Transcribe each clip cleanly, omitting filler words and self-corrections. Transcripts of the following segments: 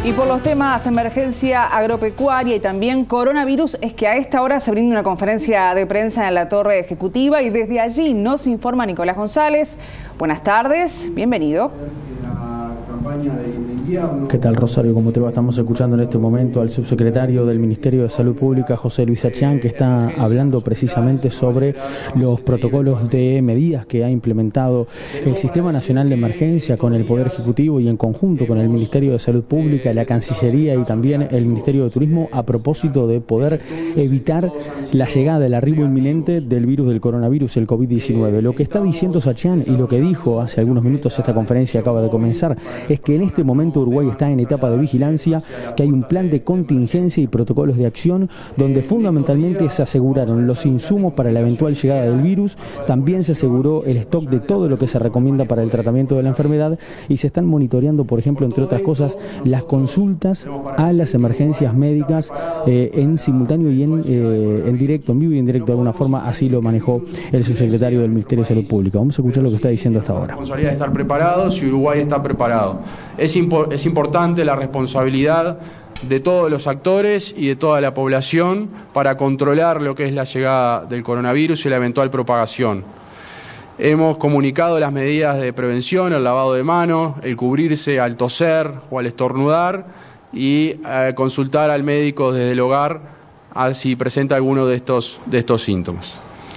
Y por los temas emergencia agropecuaria y también coronavirus, es que a esta hora se brinda una conferencia de prensa en la Torre Ejecutiva y desde allí nos informa Nicolás González. Buenas tardes, bienvenido. ¿Qué tal, Rosario? ¿Cómo te va? Estamos escuchando en este momento al subsecretario del Ministerio de Salud Pública, José Luis Achián, que está hablando precisamente sobre los protocolos de medidas que ha implementado el Sistema Nacional de Emergencia con el Poder Ejecutivo y en conjunto con el Ministerio de Salud Pública, la Cancillería y también el Ministerio de Turismo a propósito de poder evitar la llegada, el arribo inminente del virus del coronavirus, el COVID-19. Lo que está diciendo Achián y lo que dijo hace algunos minutos, esta conferencia acaba de comenzar, es que en este momento Uruguay está en etapa de vigilancia, que hay un plan de contingencia y protocolos de acción donde fundamentalmente se aseguraron los insumos para la eventual llegada del virus, también se aseguró el stock de todo lo que se recomienda para el tratamiento de la enfermedad y se están monitoreando, por ejemplo, entre otras cosas, las consultas a las emergencias médicas en simultáneo y en directo, en vivo y en directo de alguna forma, así lo manejó el subsecretario del Ministerio de Salud Pública. Vamos a escuchar lo que está diciendo hasta ahora. La responsabilidad de estar preparados y Uruguay está preparado. Es importante la responsabilidad de todos los actores y de toda la población para controlar lo que es la llegada del coronavirus y la eventual propagación. Hemos comunicado las medidas de prevención, el lavado de manos, el cubrirse al toser o al estornudar y consultar al médico desde el hogar si presenta alguno de estos síntomas.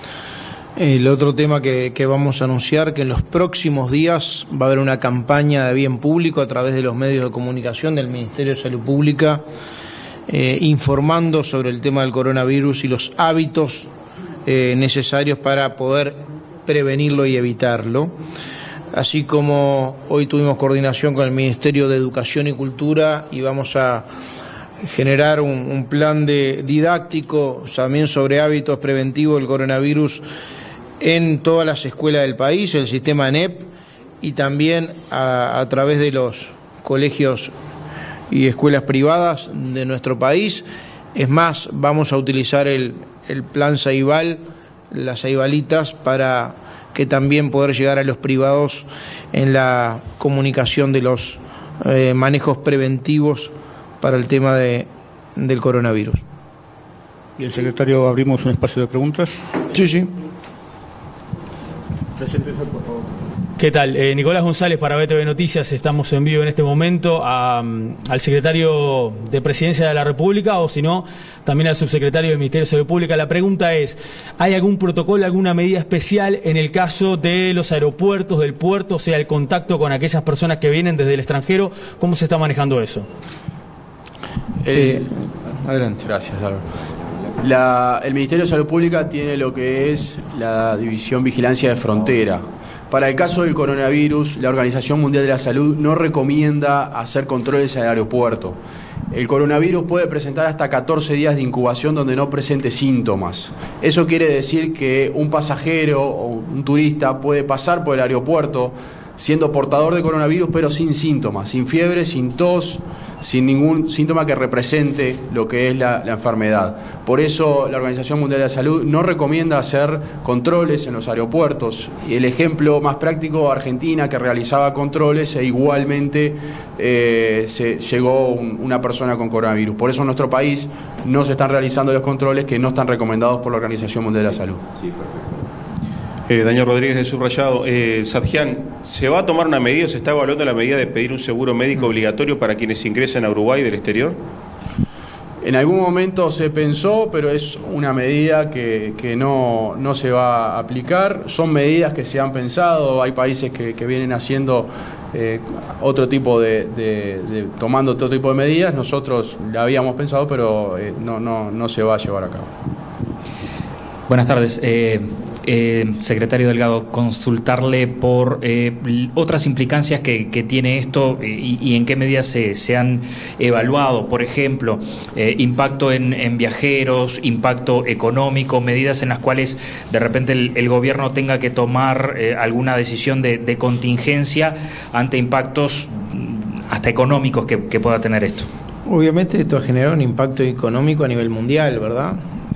El otro tema que vamos a anunciar, que en los próximos días va a haber una campaña de bien público a través de los medios de comunicación del Ministerio de Salud Pública, informando sobre el tema del coronavirus y los hábitos necesarios para poder prevenirlo y evitarlo. Así como hoy tuvimos coordinación con el Ministerio de Educación y Cultura y vamos a generar un plan didáctico también sobre hábitos preventivos del coronavirus en todas las escuelas del país, el sistema NEP, y también a través de los colegios y escuelas privadas de nuestro país. Es más, vamos a utilizar el plan Ceibal, las Ceibalitas, para que también poder llegar a los privados en la comunicación de los manejos preventivos para el tema del coronavirus. ¿Y el secretario, abrimos un espacio de preguntas? Sí. ¿Qué tal? Nicolás González para BTV Noticias, estamos en vivo en este momento al secretario de Presidencia de la República o si no, también al subsecretario del Ministerio de Salud Pública. La pregunta es, ¿hay algún protocolo, alguna medida especial en el caso de los aeropuertos, del puerto, o sea, el contacto con aquellas personas que vienen desde el extranjero? ¿Cómo se está manejando eso? Adelante. Gracias, Álvaro. El Ministerio de Salud Pública tiene lo que es la División Vigilancia de Frontera. Para el caso del coronavirus, la Organización Mundial de la Salud no recomienda hacer controles en el aeropuerto. El coronavirus puede presentar hasta 14 días de incubación donde no presente síntomas. Eso quiere decir que un pasajero o un turista puede pasar por el aeropuerto siendo portador de coronavirus, pero sin síntomas, sin fiebre, sin tos, sin ningún síntoma que represente lo que es la enfermedad. Por eso la Organización Mundial de la Salud no recomienda hacer controles en los aeropuertos. Y el ejemplo más práctico, Argentina, que realizaba controles e igualmente llegó una persona con coronavirus. Por eso en nuestro país no se están realizando los controles que no están recomendados por la Organización Mundial de la Salud. Sí, perfecto. Daniel Rodríguez de Subrayado. Achián, ¿se va a tomar una medida, se está evaluando la medida de pedir un seguro médico obligatorio para quienes ingresen a Uruguay del exterior? En algún momento se pensó, pero es una medida que no se va a aplicar. Son medidas que se han pensado, hay países que vienen haciendo otro tipo tomando otro tipo de medidas. Nosotros la habíamos pensado, pero no se va a llevar a cabo. Buenas tardes. Secretario Delgado, consultarle por otras implicancias que tiene esto y en qué medidas se han evaluado. Por ejemplo, impacto en viajeros, impacto económico, medidas en las cuales de repente el gobierno tenga que tomar alguna decisión de contingencia ante impactos hasta económicos que pueda tener esto. Obviamente esto ha generado un impacto económico a nivel mundial, ¿verdad?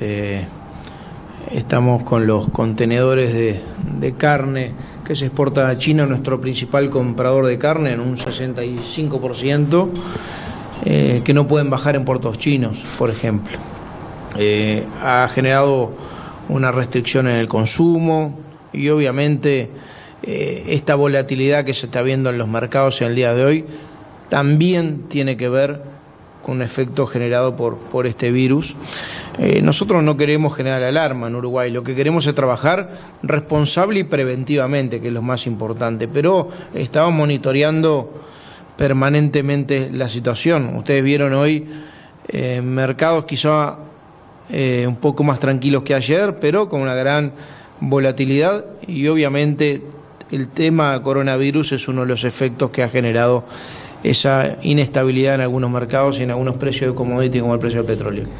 Estamos con los contenedores de carne que se exporta a China, nuestro principal comprador de carne, en un 65%, que no pueden bajar en puertos chinos, por ejemplo. Ha generado una restricción en el consumo y obviamente esta volatilidad que se está viendo en los mercados en el día de hoy también tiene que ver con un efecto generado por este virus. Nosotros no queremos generar alarma en Uruguay, lo que queremos es trabajar responsable y preventivamente, que es lo más importante, pero estamos monitoreando permanentemente la situación. Ustedes vieron hoy mercados quizá un poco más tranquilos que ayer, pero con una gran volatilidad, y obviamente el tema coronavirus es uno de los efectos que ha generado esa inestabilidad en algunos mercados y en algunos precios de commodity como el precio del petróleo.